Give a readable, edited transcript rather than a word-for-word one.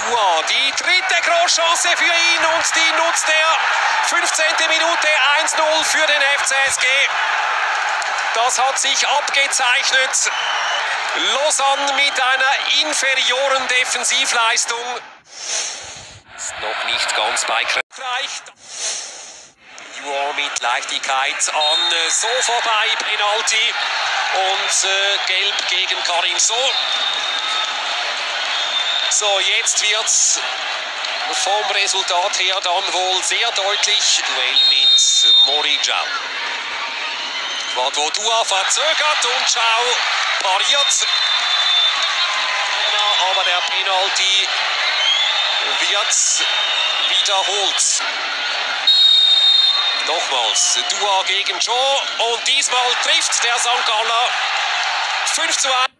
Dua, die dritte Großchance für ihn und die nutzt er. 15. Minute, 1:0 für den FCSG. Das hat sich abgezeichnet. Lausanne mit einer inferioren Defensivleistung. Ist noch nicht ganz bei Kräft. Dua mit Leichtigkeit an So vorbei, Penalty. Und gelb gegen Karim So. So, jetzt wird's vom Resultat her dann wohl sehr deutlich. Duell mit Morigau. Quadvo Dua verzögert und Schau pariert. Aber der Penalty wird wiederholt. Nochmals Dua gegen Joe und diesmal trifft der St. Galler 5:1.